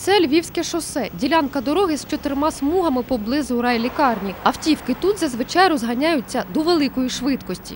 Це Львівське шосе – ділянка дороги з 4 смугами поблизу райлікарні. Автівки тут зазвичай розганяються до великої швидкості.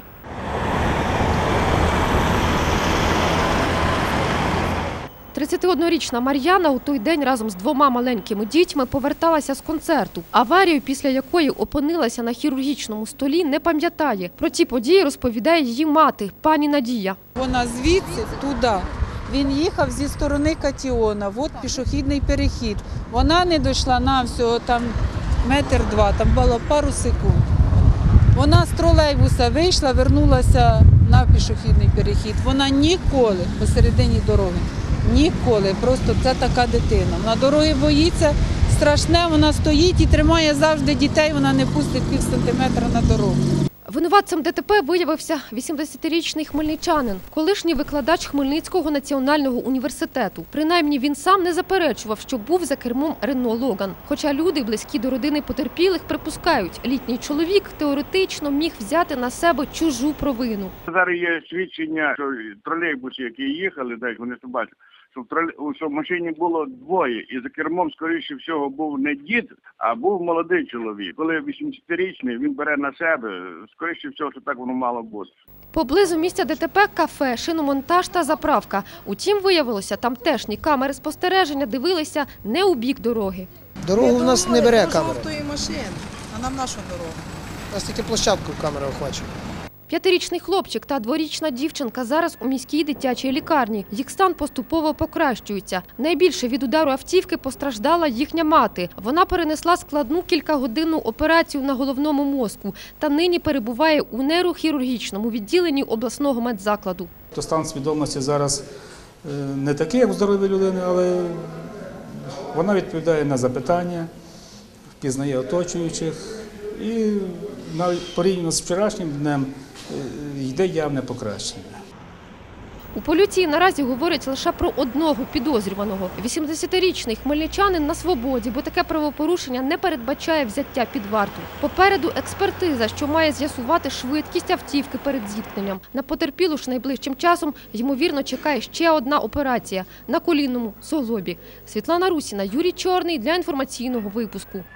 – 31-річна Мар'яна у той день разом з 2 маленькими дітьми поверталася з концерту. Аварію, після якої опинилася на хірургічному столі, не пам'ятає. Про ці події розповідає її мати, пані Надія. Вона звідси туди. Він їхав зі сторони Катіона, от пішохідний перехід. Вона не дійшла на всього там 1-2 метри, там було пару секунд. Вона з тролейбуса вийшла, вернулася на пішохідний перехід. Вона ніколи посередині дороги, ніколи, просто це така дитина. На дороги боїться, страшне, вона стоїть і тримає завжди дітей, вона не пустить пів сантиметра на дорогу. Винуватцем ДТП виявився 80-річний хмельничанин, колишній викладач Хмельницького національного університету. Принаймні він сам не заперечував, що був за кермом Рено Логан. Хоча люди, близькі до родини потерпілих, припускають, літній чоловік теоретично міг взяти на себе чужу провину. Зараз є свідчення, що тролейбуси, які їхали, так вони це бачать, що в машині було 2, і за кермом, скоріше всього, був не дід, а був молодий чоловік. Коли 80-річний, він бере на себе, скоріше всього, що так воно мало бути. Поблизу місця ДТП – кафе, шиномонтаж та заправка. Утім, виявилося, тамтешні камери спостереження дивилися не у бік дороги. Дорогу в нас не бере камера. Жовтої машини, а нам нашу дорогу. У нас тільки площадку камера охвачує. 5-річний хлопчик та 2-річна дівчинка зараз у міській дитячій лікарні. Їх стан поступово покращується. Найбільше від удару автівки постраждала їхня мати. Вона перенесла складну кількагодинну операцію на головному мозку та нині перебуває у нейрохірургічному відділенні обласного медзакладу. Стан свідомості зараз не такий, як у здорової людини, але вона відповідає на запитання, впізнає оточуючих і навіть порівняно з вчорашнім днем йде явне покращення. У поліції наразі говорять лише про одного підозрюваного. 80-річний хмельничанин на свободі, бо таке правопорушення не передбачає взяття під варту. Попереду експертиза, що має з'ясувати швидкість автівки перед зіткненням. На потерпілу ж найближчим часом, ймовірно, чекає ще одна операція – на колінному суглобі. Світлана Русіна, Юрій Чорний для інформаційного випуску.